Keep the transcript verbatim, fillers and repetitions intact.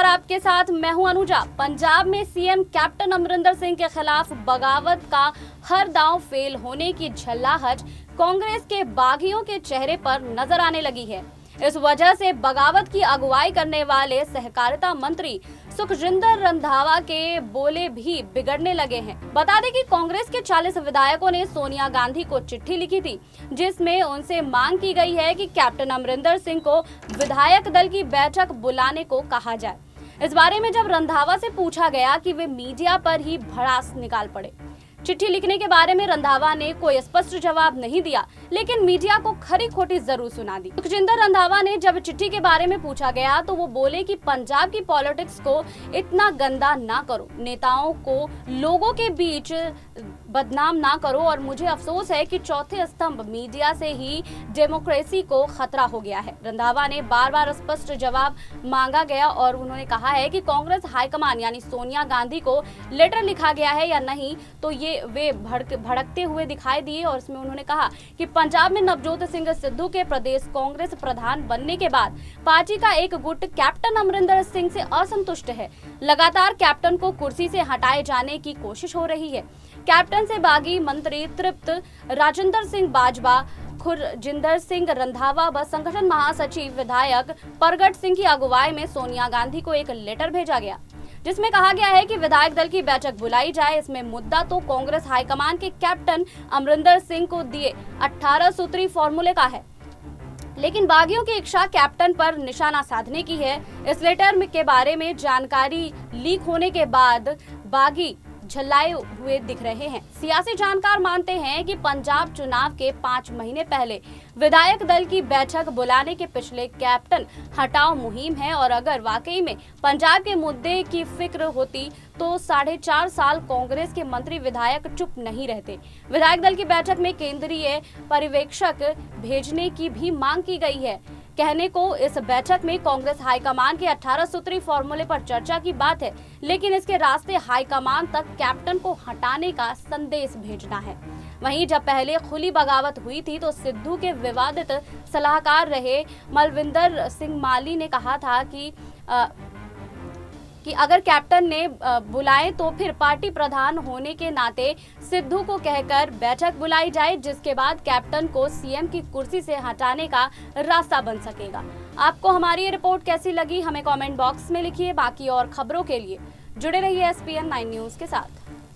आपके साथ मैं हूं अनुजा। पंजाब में सीएम कैप्टन अमरिंदर सिंह के खिलाफ बगावत का हर दांव फेल होने की झल्लाहट कांग्रेस के बागियों के चेहरे पर नजर आने लगी है। इस वजह से बगावत की अगुवाई करने वाले सहकारिता मंत्री सुखजिंदर रंधावा के बोले भी बिगड़ने लगे हैं। बता दें कि कांग्रेस के चालीस विधायकों ने सोनिया गांधी को चिट्ठी लिखी थी, जिसमें उनसे मांग की गई है कि कैप्टन अमरिंदर सिंह को विधायक दल की बैठक बुलाने को कहा जाए। इस बारे में जब रंधावा से पूछा गया कि वे मीडिया पर ही भड़ास निकाल पड़े। चिट्ठी लिखने के बारे में रंधावा ने कोई स्पष्ट जवाब नहीं दिया, लेकिन मीडिया को खरी खोटी जरूर सुना दी। सुखजिंदर रंधावा ने जब चिट्ठी के बारे में पूछा गया तो वो बोले कि पंजाब की पॉलिटिक्स को इतना गंदा ना करो, नेताओं को लोगों के बीच बदनाम ना करो, और मुझे अफसोस है कि चौथे स्तंभ मीडिया से ही डेमोक्रेसी को खतरा हो गया है। रंधावा ने बार बार स्पष्ट जवाब मांगा गया और उन्होंने कहा है कि कांग्रेस हाईकमान यानी सोनिया गांधी को लेटर लिखा गया है या नहीं, तो ये वे भड़क भड़कते हुए दिखाई दिए। और इसमें उन्होंने कहा कि पंजाब में नवजोत सिंह सिद्धू के प्रदेश कांग्रेस प्रधान बनने के बाद पार्टी का एक गुट कैप्टन अमरिंदर सिंह से असंतुष्ट है। लगातार कैप्टन को कुर्सी से हटाए जाने की कोशिश हो रही है। कैप्टन से बागी मंत्री तृप्त राजेंद्र सिंह बाजवा, खुरजिंदर सिंह रंधावा व संगठन महासचिव विधायक परगट सिंह की अगुवाई में सोनिया गांधी को एक लेटर भेजा गया, जिसमें कहा गया है कि विधायक दल की बैठक बुलाई जाए। इसमें मुद्दा तो कांग्रेस हाईकमान के कैप्टन अमरिंदर सिंह को दिए अठारह सूत्री फॉर्मूले का है, लेकिन बागियों की इच्छा कैप्टन पर निशाना साधने की है। इस लेटर के बारे में जानकारी लीक होने के बाद बागी झल्लाए हुए दिख रहे हैं। सियासी जानकार मानते हैं कि पंजाब चुनाव के पाँच महीने पहले विधायक दल की बैठक बुलाने के पिछले कैप्टन हटाओ मुहिम है, और अगर वाकई में पंजाब के मुद्दे की फिक्र होती तो साढ़े चार साल कांग्रेस के मंत्री विधायक चुप नहीं रहते। विधायक दल की बैठक में केंद्रीय पर्यवेक्षक भेजने की भी मांग की गई है। कहने को इस बैठक में कांग्रेस हाईकमान के अठारह सूत्री फॉर्मूले पर चर्चा की बात है, लेकिन इसके रास्ते हाईकमान तक कैप्टन को हटाने का संदेश भेजना है। वहीं जब पहले खुली बगावत हुई थी तो सिद्धू के विवादित सलाहकार रहे मलविंदर सिंह माली ने कहा था कि आ, कि अगर कैप्टन ने बुलाए तो फिर पार्टी प्रधान होने के नाते सिद्धू को कहकर बैठक बुलाई जाए, जिसके बाद कैप्टन को सीएम की कुर्सी से हटाने का रास्ता बन सकेगा। आपको हमारी ये रिपोर्ट कैसी लगी, हमें कमेंट बॉक्स में लिखिए। बाकी और खबरों के लिए जुड़े रहिए S P N nine news के साथ।